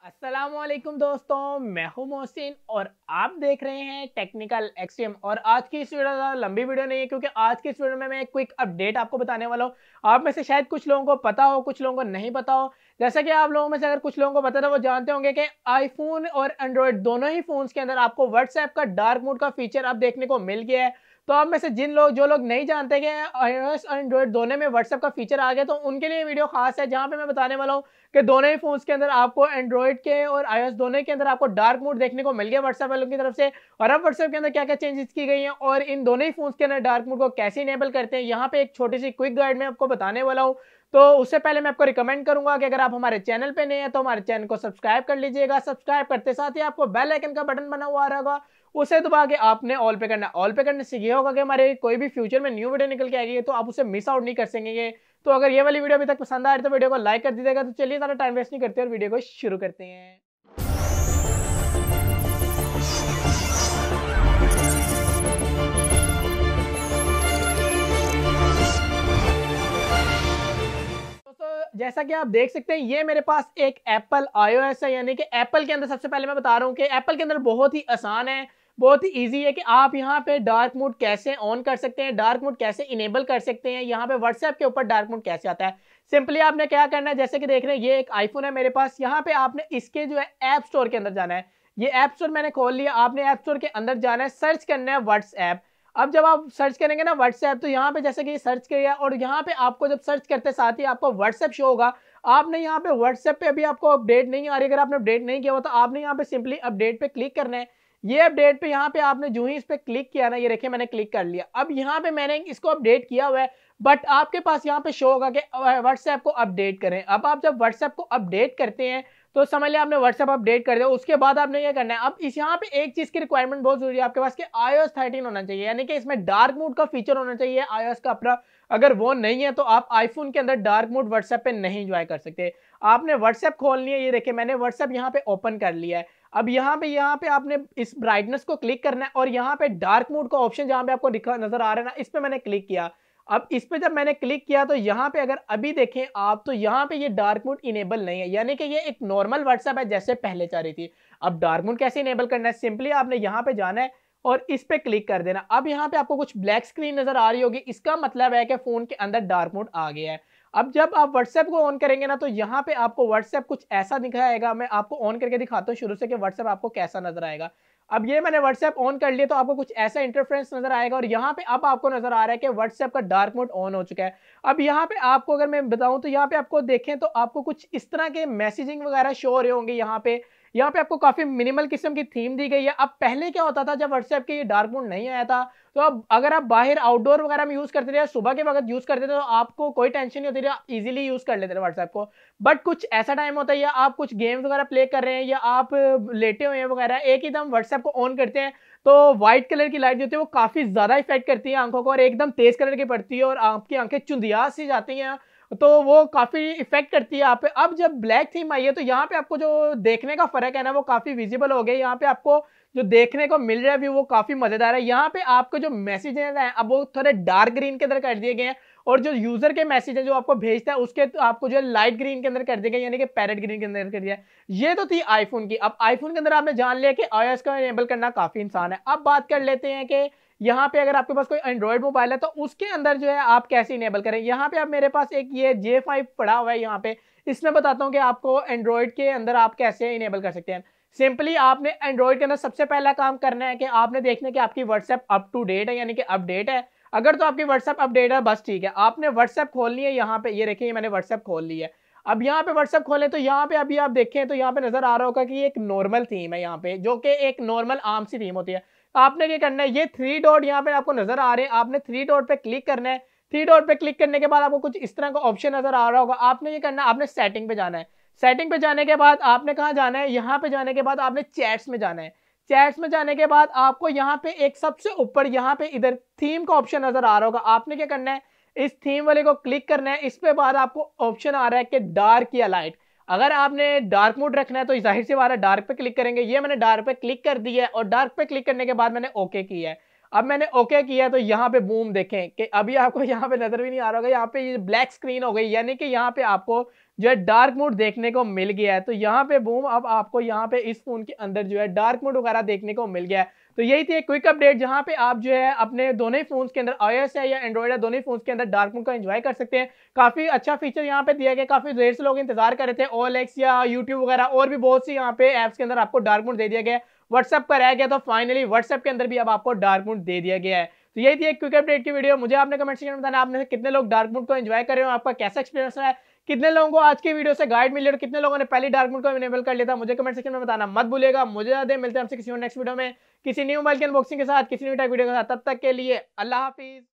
अस्सलामुअलैकुम दोस्तों, मैं हूं मोहसिन और आप देख रहे हैं टेक्निकल एक्सट्रीम। और आज की इस वीडियो ज़्यादा लंबी वीडियो नहीं है क्योंकि आज की इस वीडियो में मैं एक क्विक अपडेट आपको बताने वाला हूं। आप में से शायद कुछ लोगों को पता हो, कुछ लोगों को नहीं पता हो। जैसा कि आप लोगों में से अगर कुछ लोगों को पता था वो जानते होंगे कि आईफोन और एंड्रॉयड दोनों ही फोन्स के अंदर आपको व्हाट्सएप का डार्क मोड का फीचर अब देखने को मिल गया है। तो आप में से जो लोग नहीं जानते कि iOS और एंड्रॉयड दोनों में व्हाट्सएप का फीचर आ गया, तो उनके लिए वीडियो खास है जहां पे मैं बताने वाला हूं कि दोनों ही फोन्स के अंदर आपको एंड्रॉइड के और iOS दोनों के अंदर आपको डार्क मोड देखने को मिल गया व्हाट्सएप वालों की तरफ से। और अब व्हाट्सएप के अंदर क्या क्या चेंजेस की गई हैं और इन दोनों ही फोन्स के अंदर डार्क मोड को कैसे इनेबल करते हैं, यहाँ पे एक छोटी सी क्विक गाइड में आपको बताने वाला हूँ। तो उससे पहले मैं आपको रिकमेंड करूंगा कि अगर आप हमारे चैनल पे नए हैं तो हमारे चैनल को सब्सक्राइब कर लीजिएगा। सब्सक्राइब करते साथ ही आपको बेल आइकन का बटन बना हुआ रहेगा, उसे दबा के आपने ऑल पे करना। ऑल पे करने से ये होगा कि हमारे कोई भी फ्यूचर में न्यू वीडियो निकल के आएगी तो आप उसे मिस आउट नहीं कर सकेंगे। तो अगर ये वाली वीडियो अभी तक पसंद आ रही है तो वीडियो को लाइक कर दीजिएगा। तो चलिए ज़्यादा टाइम वेस्ट नहीं करते और वीडियो को शुरू करते हैं। जैसा कि आप देख सकते हैं ये मेरे पास एक एप्पल iOS है, यानी कि एप्पल के अंदर सबसे पहले मैं बता रहा हूँ कि एप्पल के अंदर बहुत ही आसान है, बहुत ही इजी है कि आप यहाँ पे डार्क मोड कैसे ऑन कर सकते हैं, डार्क मोड कैसे इनेबल कर सकते हैं। यहाँ पे व्हाट्सएप के ऊपर डार्क मोड कैसे आता है, सिंपली आपने क्या करना है, जैसे कि देख रहे हैं ये एक आईफोन है मेरे पास। यहाँ पे आपने इसके जो है ऐप स्टोर के अंदर जाना है। ये ऐप स्टोर मैंने खोल लिया, आपने ऐप स्टोर के अंदर जाना है, सर्च करना है व्हाट्सएप। अब जब आप सर्च करेंगे ना व्हाट्सएप, तो यहाँ पे जैसे कि सर्च किया और यहाँ पे आपको जब सर्च करते साथ ही आपको व्हाट्सएप शो होगा। आपने यहाँ पे व्हाट्सएप पे अभी आपको अपडेट नहीं आ रही, अगर आपने अपडेट नहीं किया हो तो आपने यहाँ पे सिंपली अपडेट पे क्लिक करना है। ये अपडेट पे यहाँ पे आपने जो ही इस पे क्लिक किया ना, ये देखिए मैंने क्लिक कर लिया। अब यहाँ पे मैंने इसको अपडेट किया हुआ है, बट आपके पास यहाँ पे शो होगा कि व्हाट्सएप को अपडेट करें। अब आप जब व्हाट्सएप को अपडेट करते हैं तो समझ लिया आपने व्हाट्सएप अपडेट कर दिया। उसके बाद आपने ये करना है, अब इस यहाँ पे एक चीज की रिक्वायरमेंट बहुत जरूरी है आपके पास कि iOS 13 होना चाहिए, यानी कि इसमें डार्क मोड का फीचर होना चाहिए iOS का अपना। अगर वो नहीं है तो आप आईफोन के अंदर डार्क मोड व्हाट्सएप पे नहीं एंजॉय कर सकते। आपने व्हाट्सएप खोलनी है, ये देखिए मैंने व्हाट्सएप यहाँ पे ओपन कर लिया है। अब यहाँ पे आपने इस ब्राइटनेस को क्लिक करना है और यहाँ पे डार्क मोड का ऑप्शन जहाँ पे आपको नजर आ रहा है ना, इस पे मैंने क्लिक किया। अब इस पे जब मैंने क्लिक किया तो यहाँ पे अगर अभी देखें आप तो यहाँ पे ये डार्क मोड इनेबल नहीं है, यानी कि ये एक नॉर्मल व्हाट्सएप है जैसे पहले चल रही थी। अब डार्क मोड कैसे इनेबल करना है, सिंपली आपने यहाँ पे जाना है और इस पे क्लिक कर देना। अब यहाँ पे आपको कुछ ब्लैक स्क्रीन नजर आ रही होगी, इसका मतलब है कि फोन के अंदर डार्क मोड आ गया है। अब जब आप व्हाट्सएप को ऑन करेंगे ना तो यहाँ पे आपको व्हाट्सएप कुछ ऐसा दिखाएगा। मैं आपको ऑन करके दिखाता हूँ शुरू से कि व्हाट्सएप आपको कैसा नजर आएगा। अब ये मैंने व्हाट्सएप ऑन कर लिया तो आपको कुछ ऐसा इंटरफेरेंस नजर आएगा और यहाँ पे अब आपको नजर आ रहा है कि व्हाट्सएप का डार्क मोड ऑन हो चुका है। अब यहाँ पे आपको अगर मैं बताऊं तो यहाँ पे आपको देखें तो आपको कुछ इस तरह के मैसेजिंग वगैरह शो हो रहे होंगे। यहाँ पे आपको काफी मिनिमल किस्म की थीम दी गई है। अब पहले क्या होता था जब व्हाट्सएप के ये डार्क मोड नहीं आया था, तो अब अगर आप बाहर आउटडोर वगैरह में यूज करते थे या सुबह के वक्त यूज करते थे तो आपको कोई टेंशन नहीं होती थी, आप इजीली यूज कर लेते थे व्हाट्सएप को। बट कुछ ऐसा टाइम होता है या आप कुछ गेम्स वगैरह प्ले कर रहे हैं या आप लेटे हुए हैं वगैरह, एक ही दम व्हाट्सएप को ऑन करते हैं तो व्हाइट कलर की लाइट जो होती है वो काफी ज्यादा इफेक्ट करती है आंखों को और एकदम तेज कलर की पड़ती है और आपकी आंखें चुंधिया सी जाती हैं, तो वो काफी इफेक्ट करती है आप पे। अब जब ब्लैक थीम आई है तो यहाँ पे आपको जो देखने का फर्क है ना वो काफी विजिबल हो गया। यहाँ पे आपको जो देखने को मिल रहा है व्यू वो काफी मजेदार है। यहाँ पे आपको जो मैसेज है अब वो थोड़े डार्क ग्रीन के अंदर कर दिए गए हैं और जो यूजर के मैसेज है जो आपको भेजता है उसके तो आपको जो है लाइट ग्रीन के अंदर कर दिया गया, यानी कि पैरेट ग्रीन के अंदर कर दिया। ये तो थी आईफोन की। अब आईफोन के अंदर आपने जान लिया कि iOS का इनेबल करना काफी आसान है। अब बात कर लेते हैं कि यहाँ पे अगर आपके पास कोई एंड्रॉइड मोबाइल है तो उसके अंदर जो है आप कैसे इनेबल करें। यहाँ पे आप मेरे पास एक ये J5 पड़ा हुआ है, यहाँ पे इसमें बताता हूँ कि आपको एंड्रॉइड के अंदर आप कैसे इनेबल कर सकते हैं। सिंपली आपने एंड्रॉइड के अंदर सबसे पहला काम करना है कि आपने देखना है कि आपकी व्हाट्सएप अप टू डेट है, यानी कि अपडेट है। अगर तो आपकी व्हाट्सएप अपडेट है बस ठीक है, आपने व्हाट्सएप खोलनी है। यहाँ पे ये देखिए मैंने व्हाट्सएप खोल ली है। अब यहाँ पे व्हाट्सएप खोले तो यहाँ पे अभी आप देखें तो यहाँ पे नजर आ रहा होगा कि ये एक नॉर्मल थीम है, यहाँ पे जो कि एक नॉर्मल आम सी थीम होती है। आपने क्या करना है, ये थ्री डॉट यहाँ पे आपको नजर आ रहे हैं, आपने थ्री डॉट पे क्लिक करना है। थ्री डॉट पे क्लिक करने के बाद आपको कुछ इस तरह का ऑप्शन नजर आ रहा होगा। आपने ये करना है, आपने सेटिंग पे जाना है। सेटिंग पे जाने के बाद आपने कहाँ जाना है, यहाँ पे जाने के बाद आपने चैट्स में जाना है। चैट्स में जाने के बाद आपको यहाँ पे एक सबसे ऊपर यहाँ पे इधर थीम का ऑप्शन नजर आ रहा होगा। आपने क्या करना है, इस थीम वाले को क्लिक करना है। इस पे बाद आपको ऑप्शन आ रहा है कि डार्क या लाइट। अगर आपने डार्क मोड रखना है तो जाहिर सी बात है डार्क पे क्लिक करेंगे। ये मैंने डार्क पे क्लिक कर दिया है और डार्क पे क्लिक करने के बाद मैंने ओके किया है। अब मैंने ओके किया है तो यहाँ पे बूम देखें कि अभी आपको यहाँ पे नजर भी नहीं आ रहा होगा, यहाँ पे ये ब्लैक स्क्रीन हो गई, यानी कि यहाँ पे आपको जो है डार्क मोड देखने को मिल गया है। तो यहाँ पे बूम, अब आपको यहाँ पे इस फोन के अंदर जो है डार्क मोड वगैरह देखने को मिल गया है। तो यही थी एक क्विक अपडेट जहाँ पे आप जो है अपने दोनों ही फोन्स के अंदर iOS है या एंड्रॉइड है, दोनों ही फोन्स के अंदर डार्क मोड का एंजॉय कर सकते हैं। काफी अच्छा फीचर यहाँ पे दिया गया, काफी देर से लोग इंतजार कर रहे थे। OLX या यूट्यूब वगैरह और भी बहुत सी यहाँ पे एप्स के अंदर आपको डार्क मोड दे दिया गया है। व्हाट्सएप का रह गया, तो फाइनली व्हाट्सएप के अंदर भी अब आपको डार्क मोड दे दिया गया है। तो यही थी एक क्विक अपडेट की वीडियो। मुझे आपने कमेंट सेक्शन में बताना आपने से कितने लोग डार्क मोड को एंजॉय कर रहे हो, आपका कैसा एक्सपीरियंस रहा है, कितने लोगों को आज की वीडियो से गाइड मिली और कितने लोगों ने पहले डार्क मोड को इनेबल कर लिया था। मुझे कमेंट सेक्शन में बताना मत भूलिएगा। मुझे याद है, मिलते हैं आपसे किसी और नेक्स्ट वीडियो में किसी न्यू मोबाइल की अनबॉक्सिंग के साथ, किसी न्यू टाइप वीडियो के साथ। तब तक के लिए अल्लाह हाफिज।